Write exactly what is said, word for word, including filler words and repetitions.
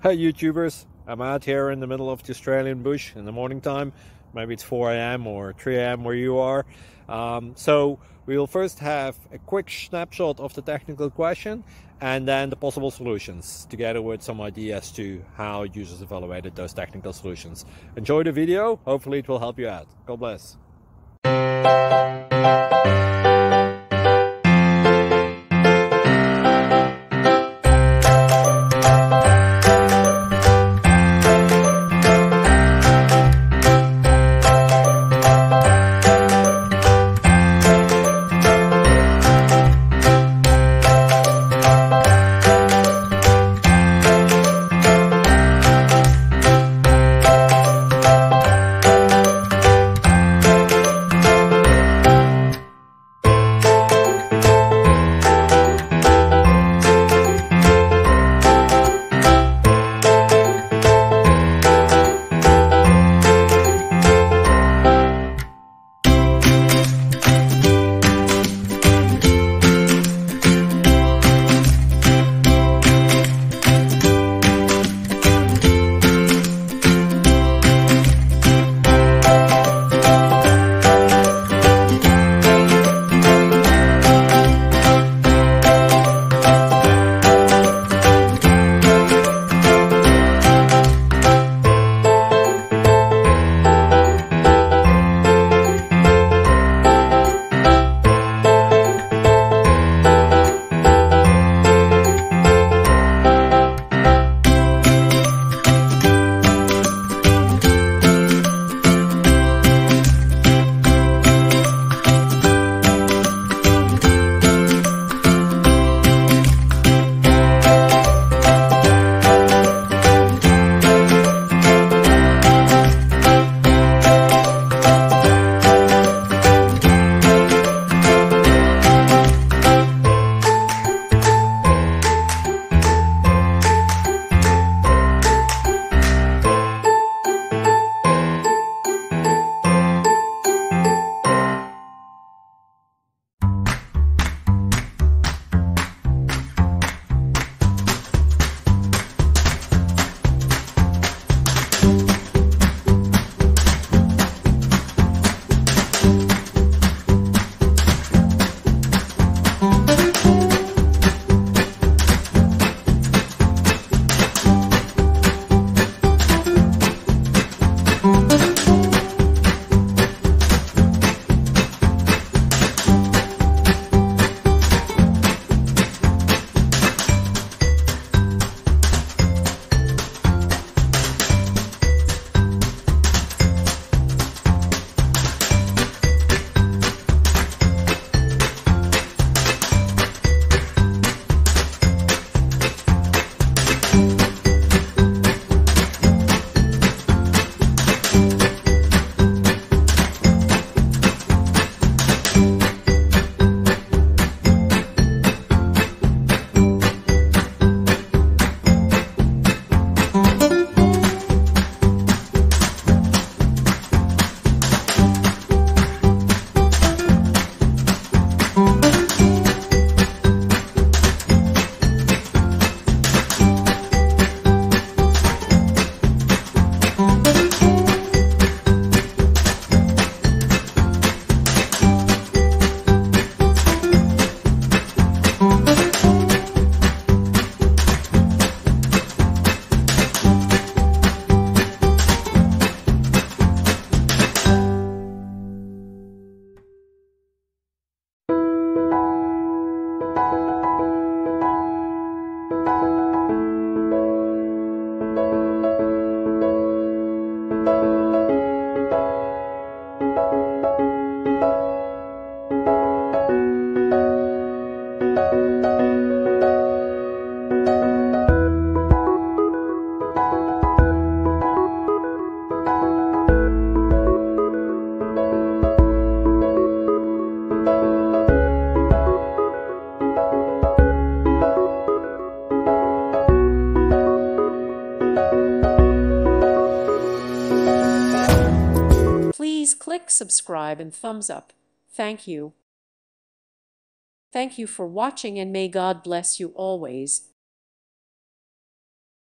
Hi YouTubers, I'm out here in the middle of the Australian bush in the morning time. Maybe it's four A M or three A M where you are. Um, so we will first have a quick snapshot of the technical question and then the possible solutions, together with some ideas to how users evaluated those technical solutions. Enjoy the video, hopefully it will help you out. God bless. Please click subscribe and thumbs up. Thank you. Thank you for watching, and may God bless you always.